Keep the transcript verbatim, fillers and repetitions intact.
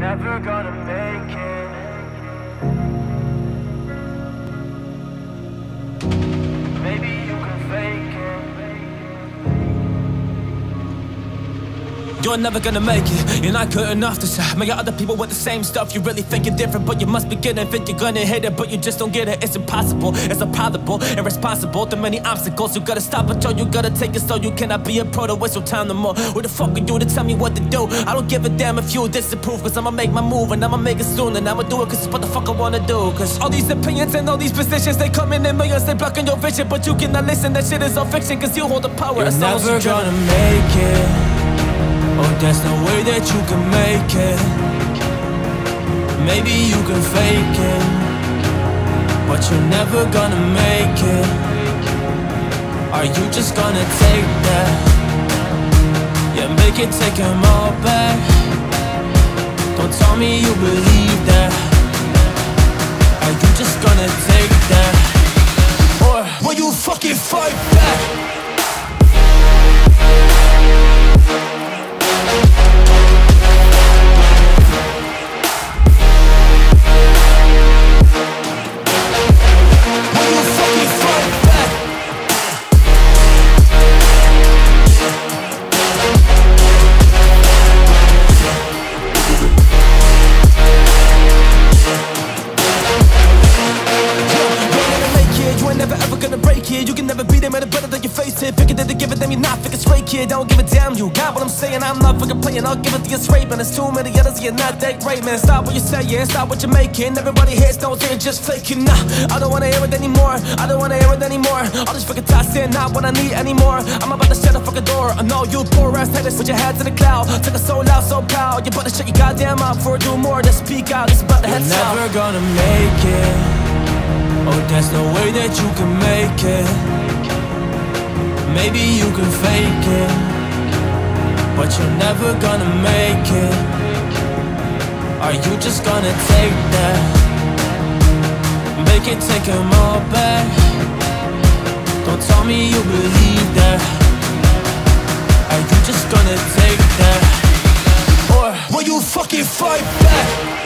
never gonna make it. Maybe you can fake it. You're never gonna make it, you're not good enough to say. Maybe other people with the same stuff, you really think you're different, but you must be getting it. You're gonna hit it, but you just don't get it. It's impossible, it's improbable, irresponsible. Too many obstacles, you gotta stop it, yo. You gotta take it slow, you cannot be a pro to waste your time no more. Who the fuck are you to tell me what to do? I don't give a damn if you disapprove, cause I'ma make my move, and I'ma make it soon, and I'ma do it cause it's what the fuck I wanna do. Cause all these opinions and all these positions, they come in in millions, they blocking your vision, but you cannot listen, that shit is all fiction, cause you hold the power. You're never gonna make it. Oh, there's no way that you can make it. Maybe you can fake it, but you're never gonna make it. Are you just gonna take that? Yeah, make it, take them all back. Don't tell me you believe that. Are you just gonna take that? Or will you fucking fight back? You can never beat them at a better than you face it. Figure that they give it, then you're not fucking straight, kid. Don't give a damn, you got what I'm saying. I'm not fucking playing, I'll give it to you straight, man. There's too many others, you're not that great, man. Stop what you're saying, stop what you're making. Everybody hears, don't say you're just faking. Nah, I don't wanna hear it anymore, I don't wanna hear it anymore. All this fucking talk saying not what I need anymore. I'm about to shut the fucking door. I know you poor ass haters, put your heads in the cloud. Took it so loud, so proud. You better shut your goddamn mouth before I do more. Just speak out, it's about to head south. You're never gonna make it. Oh, there's no way that you can make it. Maybe you can fake it, but you're never gonna make it. Are you just gonna take that? Make it, take them all back. Don't tell me you believe that. Are you just gonna take that? Or will you fucking fight back?